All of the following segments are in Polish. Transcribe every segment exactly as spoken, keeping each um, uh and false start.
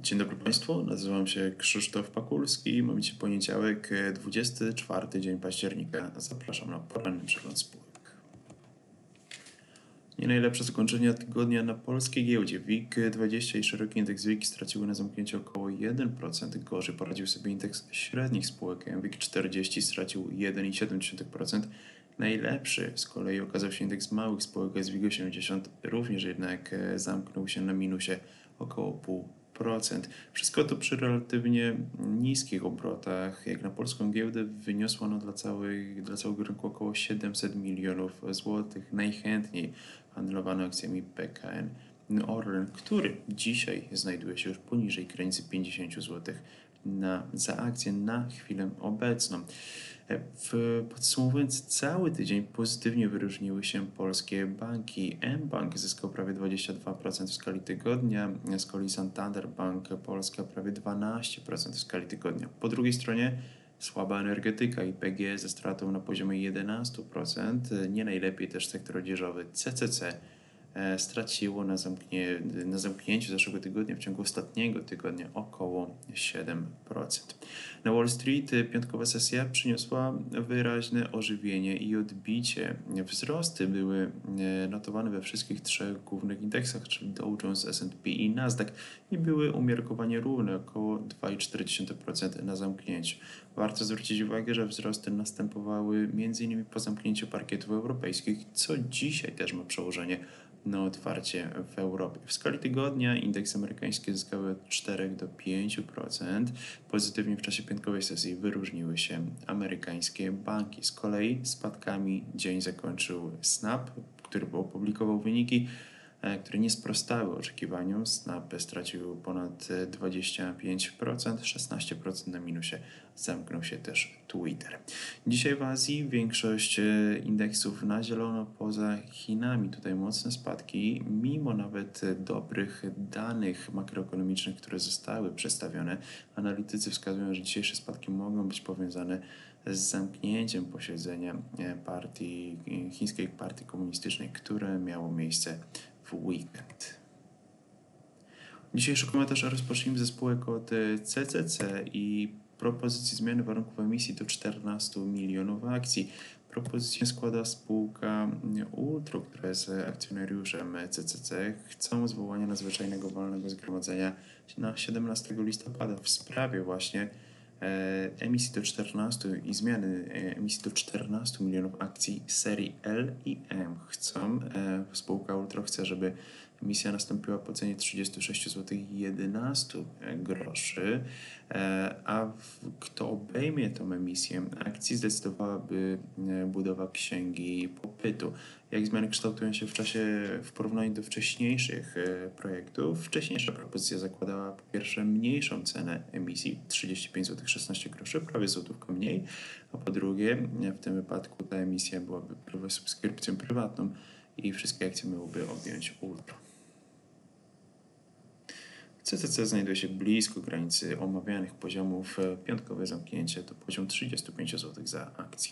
Dzień dobry Państwu, nazywam się Krzysztof Pakulski. Mamy dzisiaj poniedziałek, dwudziesty czwarty dzień października. Zapraszam na poranny przegląd spółek. Nie najlepsze zakończenie tygodnia na polskiej giełdzie. WIG dwadzieścia i szeroki indeks WIG straciły na zamknięciu około jeden procent. Gorzej poradził sobie indeks średnich spółek. WIG czterdzieści stracił jeden przecinek siedem procent. Najlepszy z kolei okazał się indeks małych spółek S W I G osiemdziesiąt, również jednak zamknął się na minusie około zero przecinek pięć procent. Wszystko to przy relatywnie niskich obrotach. Jak na polską giełdę wyniosło ono dla, całej, dla całego rynku około siedemset milionów złotych. Najchętniej handlowano akcjami P K N Orlen, który dzisiaj znajduje się już poniżej granicy pięćdziesiąt złotych na, za akcję na chwilę obecną. W, podsumowując cały tydzień, pozytywnie wyróżniły się polskie banki. mBank zyskał prawie dwadzieścia dwa procent w skali tygodnia, z kolei Santander Bank Polska prawie dwanaście procent w skali tygodnia. Po drugiej stronie słaba energetyka i P G E ze stratą na poziomie jedenaście procent. Nie najlepiej też sektor odzieżowy C C C straciło na, zamknie, na zamknięciu zeszłego tygodnia, w ciągu ostatniego tygodnia około siedem procent. Na Wall Street piątkowa sesja przyniosła wyraźne ożywienie i odbicie. Wzrosty były notowane we wszystkich trzech głównych indeksach, czyli Dow Jones, S and P i Nasdaq, i były umiarkowanie równe, około dwa przecinek cztery procent na zamknięciu. Warto zwrócić uwagę, że wzrosty następowały m.in. po zamknięciu parkietów europejskich, co dzisiaj też ma przełożenie na otwarcie w Europie. W skali tygodnia indeks amerykański zyskały od czterech do pięciu procent. Pozytywnie w czasie piątkowej sesji wyróżniły się amerykańskie banki. Z kolei spadkami dzień zakończył Snap, który opublikował wyniki, które nie sprostały oczekiwaniom. Snap stracił ponad dwadzieścia pięć procent, szesnaście procent na minusie zamknął się też Twitter. Dzisiaj w Azji większość indeksów na zielono poza Chinami. Tutaj mocne spadki, mimo nawet dobrych danych makroekonomicznych, które zostały przedstawione. Analitycy wskazują, że dzisiejsze spadki mogą być powiązane z zamknięciem posiedzenia partii, chińskiej partii komunistycznej, które miało miejsce w weekend. Dzisiejszy komentarz rozpocznijmy ze spółek od C C C i propozycji zmiany warunków emisji do czternastu milionów akcji. Propozycję składa spółka Ultro, która jest akcjonariuszem C C C. Chcą zwołania nadzwyczajnego walnego zgromadzenia na siedemnastego listopada w sprawie właśnie emisji do czternastu i zmiany emisji do czternastu milionów akcji serii L i M. Chcą, spółka Ultro chce, żeby emisja nastąpiła po cenie trzydzieści sześć złotych jedenaście groszy, a kto obejmie tą emisję akcji, zdecydowałaby budowa księgi popytu. Jak zmiany kształtują się w czasie w porównaniu do wcześniejszych projektów? Wcześniejsza propozycja zakładała po pierwsze mniejszą cenę emisji, trzydzieści pięć złotych szesnaście groszy, prawie złotówkę mniej, a po drugie w tym wypadku ta emisja byłaby subskrypcją prywatną i wszystkie akcje miałyby objąć Ultro. C C C znajduje się blisko granicy omawianych poziomów. Piątkowe zamknięcie to poziom trzydzieści pięć złotych za akcję.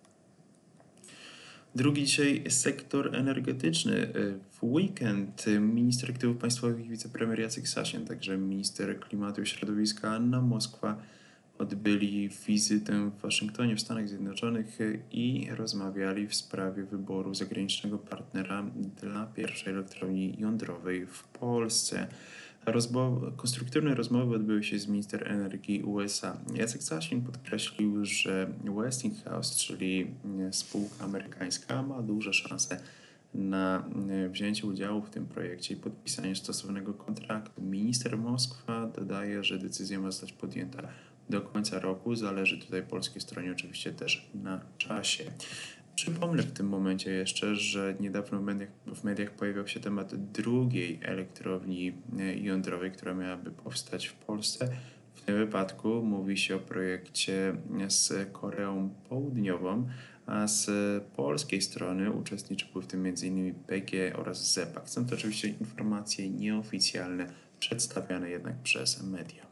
Drugi dzisiaj sektor energetyczny. W weekend minister aktywów państwowych i wicepremier Jacek Sasin, także minister klimatu i środowiska Anna Moskwa odbyli wizytę w Waszyngtonie w Stanach Zjednoczonych i rozmawiali w sprawie wyboru zagranicznego partnera dla pierwszej elektrowni jądrowej w Polsce. Rozmowy, konstruktywne rozmowy odbyły się z minister energii U S A. Jacek Sasin podkreślił, że Westinghouse, czyli spółka amerykańska, ma duże szanse na wzięcie udziału w tym projekcie i podpisanie stosownego kontraktu. Minister Moskwa dodaje, że decyzja ma zostać podjęta do końca roku. Zależy tutaj polskiej stronie oczywiście też na czasie. Przypomnę w tym momencie jeszcze, że niedawno w mediach, w mediach pojawiał się temat drugiej elektrowni jądrowej, która miałaby powstać w Polsce. W tym wypadku mówi się o projekcie z Koreą Południową, a z polskiej strony uczestniczyły w tym m.in. P G E oraz ZEPAK. Są to oczywiście informacje nieoficjalne, przedstawiane jednak przez media.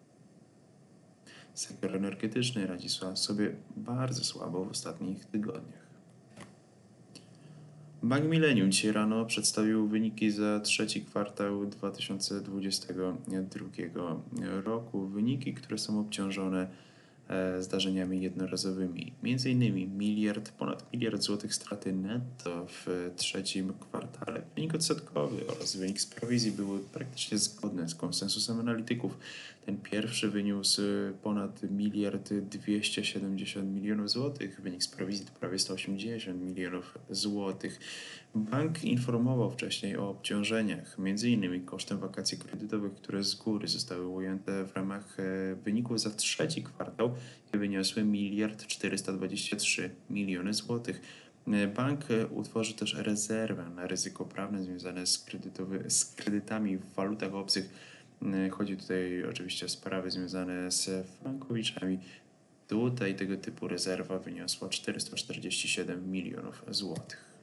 Sektor energetyczny radzi sobie bardzo słabo w ostatnich tygodniach. Bank Millennium dzisiaj rano przedstawił wyniki za trzeci kwartał dwa tysiące dwudziestego drugiego roku. Wyniki, które są obciążone e, zdarzeniami jednorazowymi. Między innymi miliard, ponad miliard złotych straty netto w trzecim kwartale. Wynik odsetkowy oraz wynik z prowizji były praktycznie zgodne z konsensusem analityków. Ten pierwszy wyniósł ponad miliard dwieście siedemdziesiąt milionów złotych, wynik z prowizji to prawie sto osiemdziesiąt milionów złotych. Bank informował wcześniej o obciążeniach, między innymi kosztem wakacji kredytowych, które z góry zostały ujęte w ramach wyników za trzeci kwartał i wyniosły miliard czterysta dwadzieścia trzy miliony złotych. Bank utworzy też rezerwę na ryzyko prawne związane z, kredytowy, z kredytami w walutach obcych. Chodzi tutaj oczywiście o sprawy związane z frankowiczami. Tutaj tego typu rezerwa wyniosła czterysta czterdzieści siedem milionów złotych.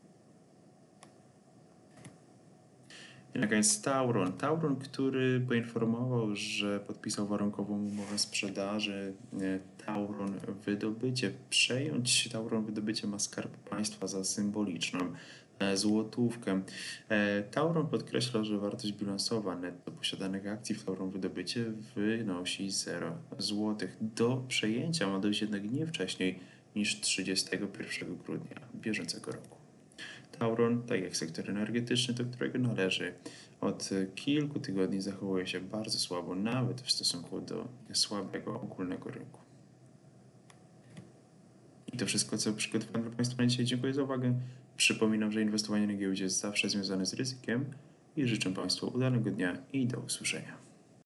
I na koniec Tauron. Tauron, który poinformował, że podpisał warunkową umowę sprzedaży. Tauron Wydobycie. Przejąć Tauron Wydobycie ma Skarb Państwa za symboliczną złotówkę. Tauron podkreśla, że wartość bilansowa netto posiadanych akcji w Tauron Wydobycie wynosi zero złotych. Do przejęcia ma dojść jednak nie wcześniej niż trzydziestego pierwszego grudnia bieżącego roku. Tauron, tak jak sektor energetyczny, do którego należy, od kilku tygodni zachowuje się bardzo słabo, nawet w stosunku do słabego ogólnego rynku. I to wszystko, co przygotowałem dla Państwa na dzisiaj. Dziękuję za uwagę. Przypominam, że inwestowanie na giełdzie jest zawsze związane z ryzykiem i życzę Państwu udanego dnia i do usłyszenia.